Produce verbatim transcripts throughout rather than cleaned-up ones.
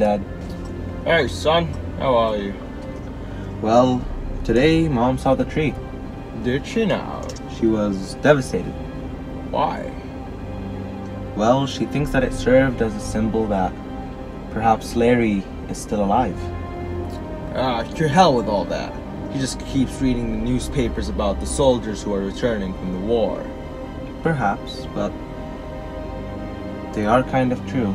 Dad. Hey, son. How are you? Well, today Mom saw the tree. Did she now? She was devastated. Why? Well, she thinks that it served as a symbol that perhaps Larry is still alive. Ah, to hell with all that. He just keeps reading the newspapers about the soldiers who are returning from the war. Perhaps, but they are kind of true.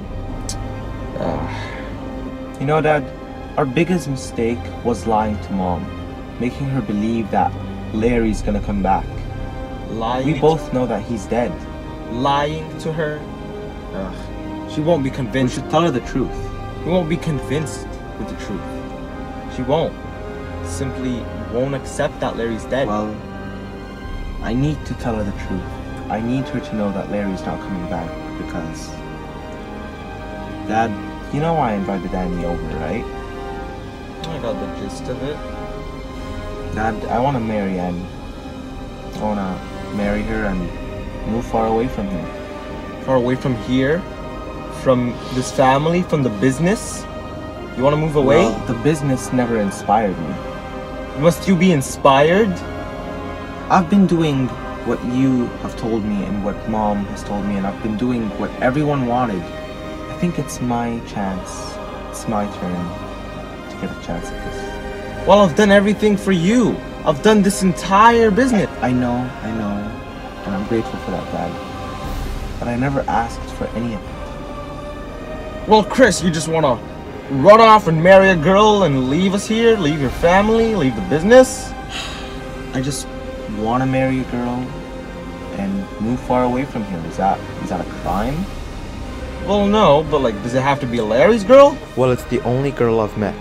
Ah. You know, Dad, our biggest mistake was lying to Mom, making her believe that Larry's gonna come back. Lying? We both know that he's dead. Lying to her? Ugh. She won't be We convinced. should tell her the truth. We won't be convinced with the truth. She won't. Simply won't accept that Larry's dead. Well, I need to tell her the truth. I need her to know that Larry's not coming back because... Dad, you know I invited Annie over, right? I got the gist of it. Dad, I want to marry Annie. I want to marry her and move far away from here. Far away from here? From this family? From the business? You want to move away? Well, the business never inspired me. Must you be inspired? I've been doing what you have told me and what Mom has told me, and I've been doing what everyone wanted. I think it's my chance. It's my turn to get a chance at this. Well, I've done everything for you. I've done this entire business. I know, I know, and I'm grateful for that, Dad. But I never asked for any of it. Well, Chris, you just want to run off and marry a girl and leave us here? Leave your family? Leave the business? I just want to marry a girl and move far away from here. Is that is that a crime? Well, no, but like, does it have to be Larry's girl? Well, it's the only girl I've met.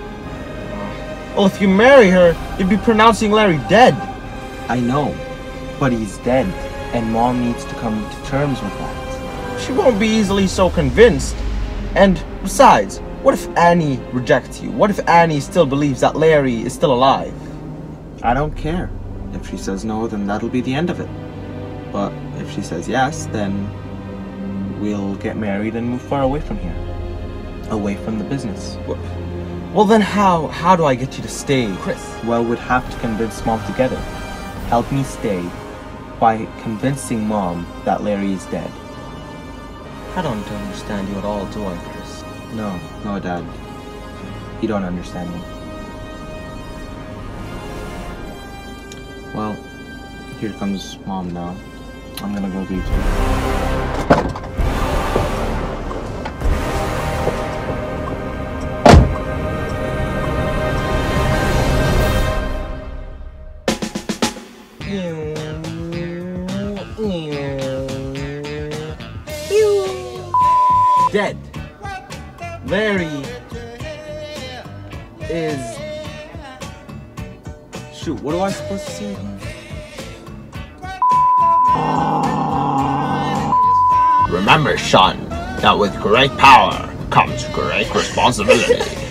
Well, if you marry her, you'd be pronouncing Larry dead. I know, but he's dead, and Mom needs to come to terms with that. She won't be easily so convinced. And besides, what if Annie rejects you? What if Annie still believes that Larry is still alive? I don't care. If she says no, then that'll be the end of it. But if she says yes, then we'll get married and move far away from here. Away from the business. Well, then how how do I get you to stay, Chris? Well, we'd have to convince Mom together. Help me stay by convincing Mom that Larry is dead. I don't understand you at all, do I, Chris? No, no, Dad. You don't understand me. Well, here comes Mom now. I'm gonna go greet her. Dead. Larry is... Shoot, what am I supposed to say? Remember, son, that with great power comes great responsibility.